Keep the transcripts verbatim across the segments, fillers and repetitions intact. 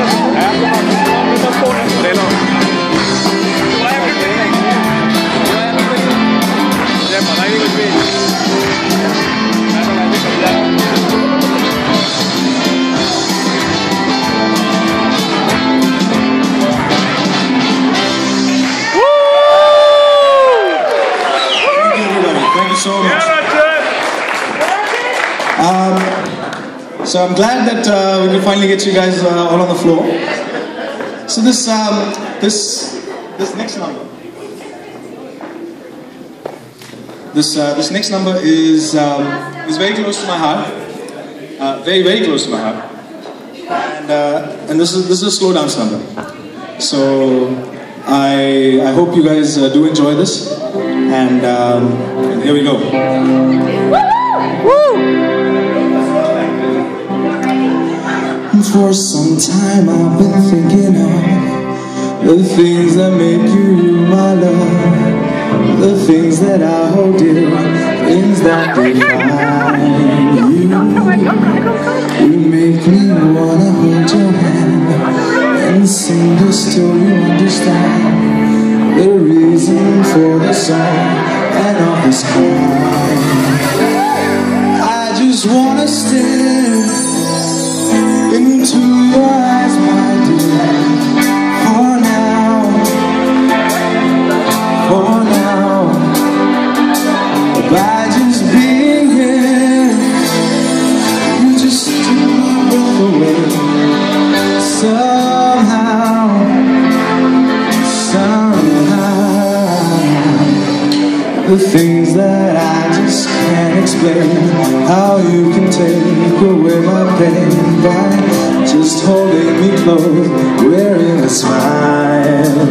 Um, so I'm glad that uh, we can finally get you guys uh, all on the floor. So this um, this this next number, this uh, this next number is um, is very close to my heart, uh, very very close to my heart, and uh, and this is this is a slow dance number. So I I hope you guys uh, do enjoy this, and, um, and here we go. Woo! For some time I've been thinking of the things that make you my love, the things that I hold dear, things that define you. You make me wanna hold your hand and sing this till you understand the reason for the song and all this crying. I just wanna stare into your eyes, my dear, for now, for now. By just being here, you just took my breath away. Somehow, somehow, the things that I just can't explain, how you can take away my pain by just holding me close, wearing a smile.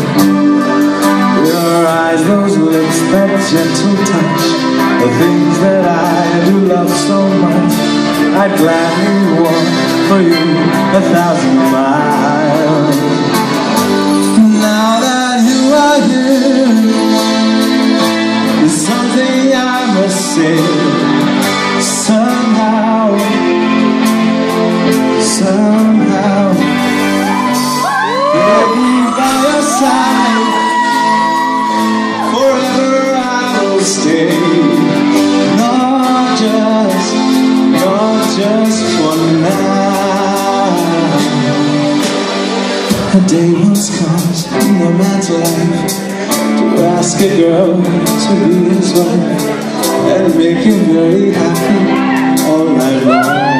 Your eyes, those lips, that gentle touch, the things that I do love so much, I'd gladly walk for you a thousand miles. Now that you are here, there's something I must say. Somehow, somehow, baby, by your side, forever I will stay. Not just, not just for now. A day once comes in a man's life to ask a girl to be his wife and make him very happy all night long.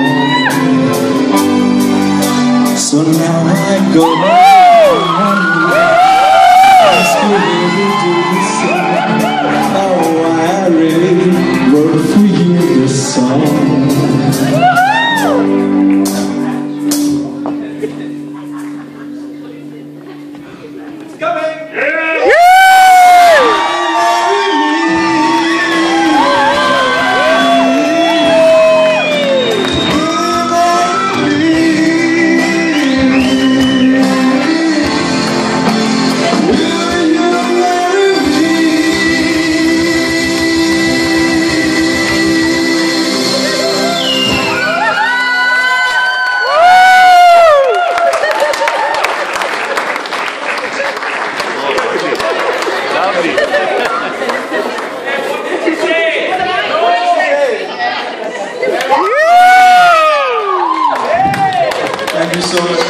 So now I go ask you really do the same. Oh, why I really wrote for you this song. It's coming! Yeah! Thank you so much.